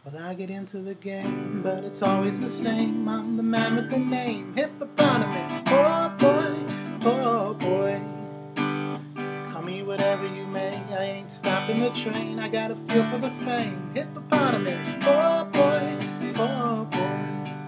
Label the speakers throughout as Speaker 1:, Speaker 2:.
Speaker 1: Well, I get into the game, but it's always the same. I'm the man with the name, Eponymous. Poor boy, poor boy. Call me whatever you may, I ain't stopping the train. I got a feel for the fame, Hippopotamus. Poor boy, poor boy.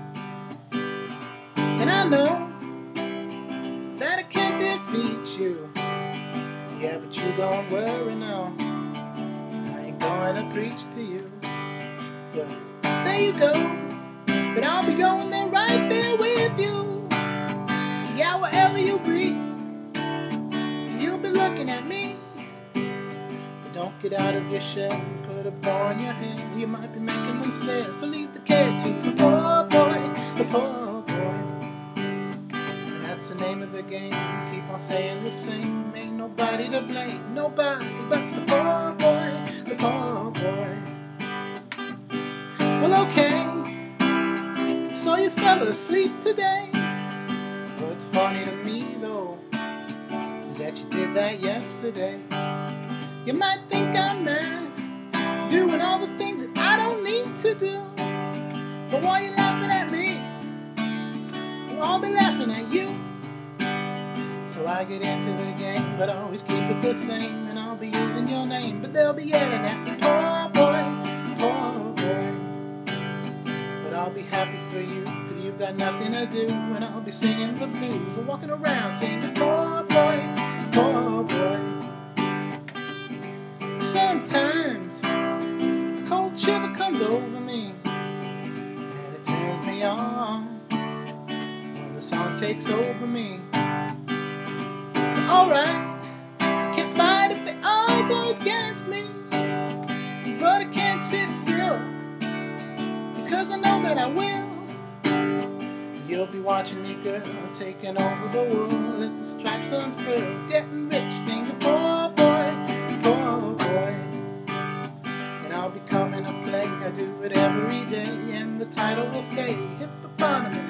Speaker 1: And I know that I can't defeat you. Yeah, but you don't worry now, I ain't gonna preach to you. But there you go, but I'll be going there, right there with you. Yeah, wherever you be, you'll be looking at me. But don't get out of your shell and put a bar on your head. You might be making them stare, so leave the care to the poor boy, the poor boy. And that's the name of the game, keep on saying the same. Ain't nobody to blame, nobody but the poor boy, the poor boy. Well, okay, so you fell asleep today. What's funny to me, though, is that you did that yesterday. You might think I'm mad, doing all the things that I don't need to do. But while you're laughing at me, I'll be laughing at you. So I get into the game, but I always keep it the same. And I'll be using your name, but they'll be yelling at me, poor boy, poor boy. I'll be happy for you, cause you've got nothing to do. And I'll be singing the blues, or walking around singing, poor boy, poor boy. Sometimes a cold shiver comes over me, and it turns me on when the song takes over me. Alright, I can't fight if they all go against me, but I can't sit still, because I know that I will. You'll be watching me, girl, taking over the world. Let the stripes unfurl, getting rich, singing poor boy, poor boy. And I'll be coming to play, I do it every day, and the title will stay Hippopotamus.